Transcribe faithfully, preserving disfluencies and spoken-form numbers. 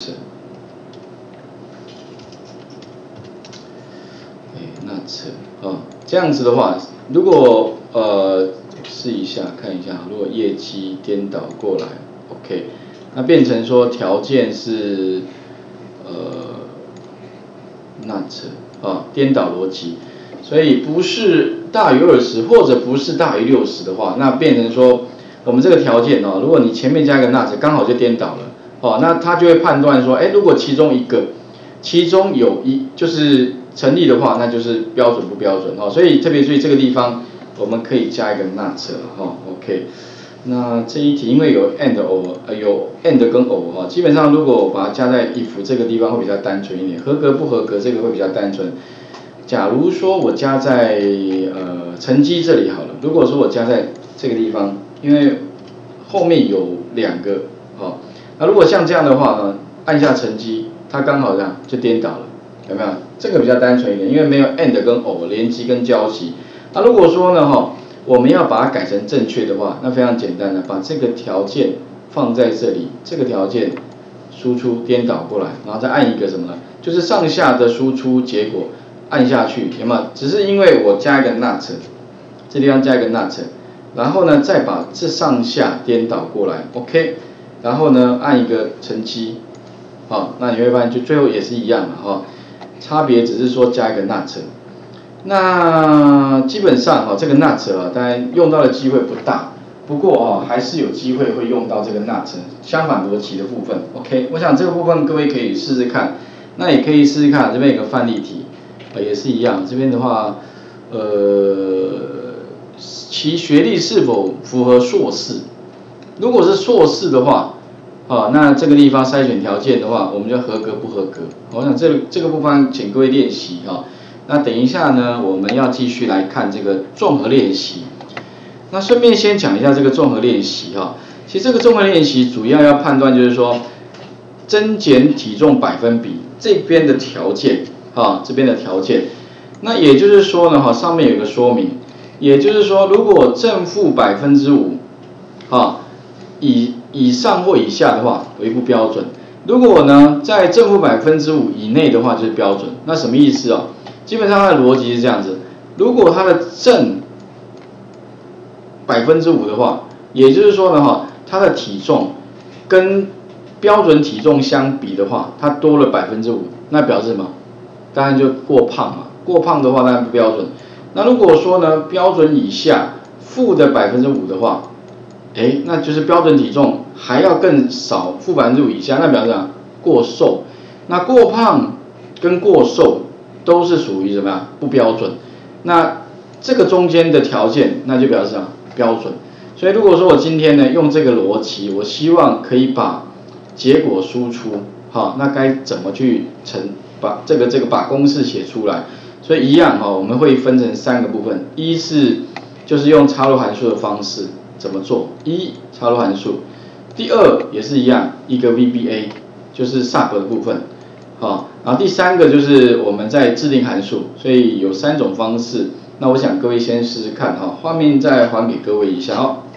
，not 啊，这样子的话，如果呃试一下看一下，如果业绩颠倒过来 ，OK， 那变成说条件是呃 not 啊，颠倒逻辑，所以不是大于二十或者不是大于六十的话，那变成说我们这个条件哦，如果你前面加一个 not， 刚好就颠倒了。哦，那他就会判断说，哎，如果其中一个，其中有一就是成立的话，那就是标准不标准哦。所以特别注意这个地方，我们可以加一个 not 哈 ，OK。那这一题因为有 and or 呃有 and 跟 or 哈，基本上如果我把它加在 if 这个地方会比较单纯一点，合格不合格这个会比较单纯。假如说我加在呃成绩这里好了，如果说我加在这个地方，因为后面有两个哦。那如果像这样的话呢，按下成绩，它刚好这样就颠倒了，有没有？这个比较单纯一点，因为没有 and 跟 or 连接跟交集。那如果说呢，哈，我们要把它改成正确的话，那非常简单的，把这个条件放在这里，这个条件输出颠倒过来，然后再按一个什么呢？就是上下的输出结果按下去，有没有？只是因为我加一个 not， 这地方加一个 not， 然后呢再把这上下颠倒过来 ，OK。然后呢，按一个乘积，好，那你会发现就最后也是一样的哈，差别只是说加一个 not。那基本上哈，这个 not 啊，当然用到的机会不大，不过啊，还是有机会会用到这个 not 相反逻辑的部分。OK， 我想这个部分各位可以试试看，那也可以试试看，这边有个范例题，呃，也是一样，这边的话，呃，其学历是否符合硕士？如果是硕士的话，啊，那这个地方筛选条件的话，我们就合格不合格。我想这这个部分请各位练习哈。那等一下呢，我们要继续来看这个综合练习。那顺便先讲一下这个综合练习哈。其实这个综合练习主要要判断就是说，增减体重百分比这边的条件啊，这边的条件。那也就是说呢，哈，上面有个说明，也就是说，如果正负百分之五，啊。以以上或以下的话为不标准，如果呢在正负百分之五以内的话就是标准。那什么意思哦？基本上它的逻辑是这样子：如果它的正百分之五的话，也就是说呢哈，它的体重跟标准体重相比的话，它多了百分之五，那表示什么？当然就过胖嘛。过胖的话当然不标准。那如果说呢标准以下负的百分之五的话，哎，那就是标准体重还要更少，负百分之五以下，那表示啊过瘦。那过胖跟过瘦都是属于什么样不标准？那这个中间的条件，那就表示啊标准。所以如果说我今天呢用这个逻辑，我希望可以把结果输出，好，那该怎么去乘把这个这个把公式写出来？所以一样哈，我们会分成三个部分，一是就是用插入函数的方式。怎么做？一插入函数，第二也是一样，一个 V B A 就是 sub 的部分，好，然后第三个就是我们在制定函数，所以有三种方式。那我想各位先试试看哈，画面再还给各位一下哦。